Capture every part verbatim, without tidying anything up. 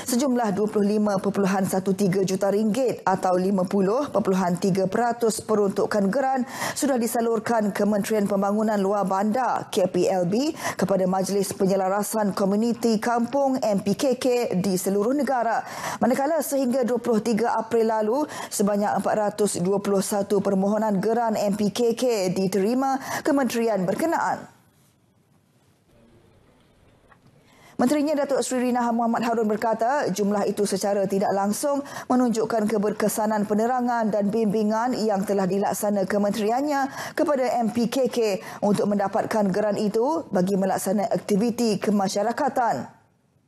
sejumlah dua puluh lima perpuluhan tiga belas juta ringgit atau lima puluh perpuluhan tiga peratus peruntukan geran sudah disalurkan Kementerian Pembangunan Luar Bandar K P L B kepada Majlis Penyelarasan Komuniti Kampung M P K K di seluruh negara. Manakala sehingga dua puluh tiga April lalu, sebanyak empat ratus dua puluh satu permohonan geran M P K K diterima kementerian berkenaan. Menterinya Datuk Seri Rina Muhammad Harun berkata jumlah itu secara tidak langsung menunjukkan keberkesanan penerangan dan bimbingan yang telah dilaksana kementeriannya kepada M P K K untuk mendapatkan geran itu bagi melaksanakan aktiviti kemasyarakatan.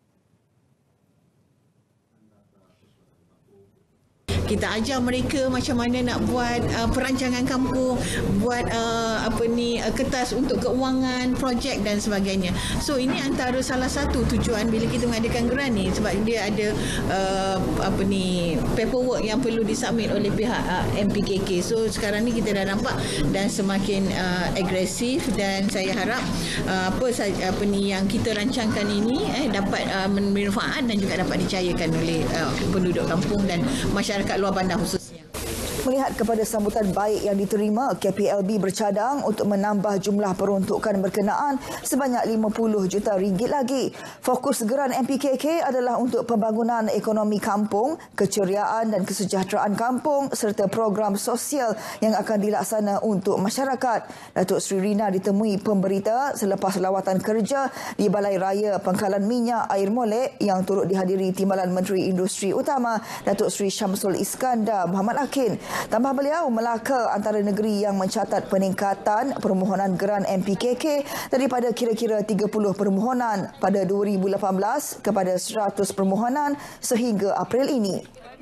Kita ajar mereka macam mana nak buat uh, perancangan kampung, buat uh, apa ni uh, kertas untuk keuangan, projek dan sebagainya. So ini antara salah satu tujuan bila kita mengadakan geran ni, sebab dia ada uh, apa ni paperwork yang perlu disubmit oleh pihak uh, M P K K. So sekarang ni kita dah nampak dan semakin uh, agresif, dan saya harap uh, apa saja apa ni yang kita rancangkan ini eh dapat uh, bermanfaat dan juga dapat dicayakan oleh uh, penduduk kampung dan masyarakat luar bandar khususnya. Melihat kepada sambutan baik yang diterima, K P L B bercadang untuk menambah jumlah peruntukan berkenaan sebanyak lima puluh juta ringgit lagi. Fokus geran M P K K adalah untuk pembangunan ekonomi kampung, keceriaan dan kesejahteraan kampung serta program sosial yang akan dilaksana untuk masyarakat. Datuk Seri Rina ditemui pemberita selepas lawatan kerja di Balai Raya Pangkalan Minyak Air Molek yang turut dihadiri Timbalan Menteri Industri Utama Datuk Seri Syamsul Iskandar Muhammad Akin. Tambah beliau, Melaka antara negeri yang mencatat peningkatan permohonan geran M P K K daripada kira-kira tiga puluh permohonan pada dua ribu lapan belas kepada seratus permohonan sehingga April ini.